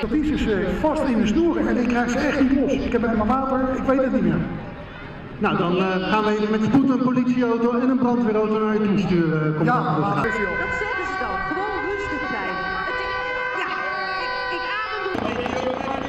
Dat is vast in de snoeren en ik krijg ze echt niet los. Ik heb met mijn water, ik weet het niet meer. Nou, dan gaan we even met spoed een politieauto en een brandweerauto naar je toe sturen. Ja, dat zeggen ze dan. Gewoon rustig blijven. Ik adem.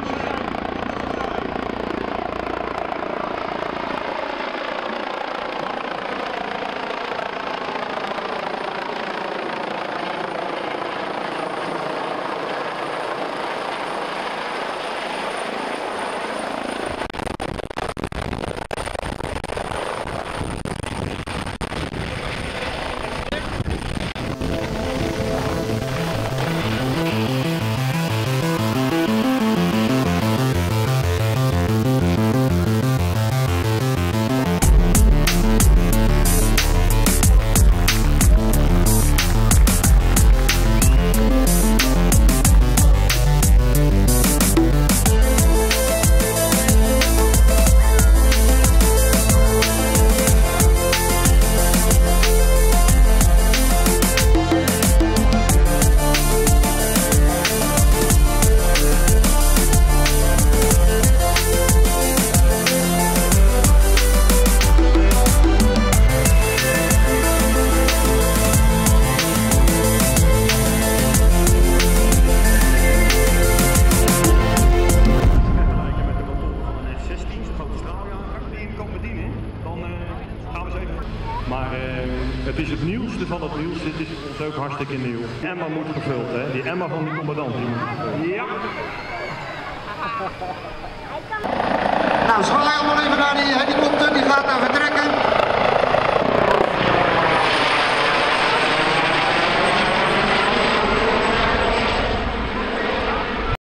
Maar het is het nieuwste van het nieuws. Dit is ons ook hartstikke nieuw. Emma moet gevuld, hè? Die Emma van die commandant. Die moet gevuld. Ja. Nou, zwaai allemaal even naar die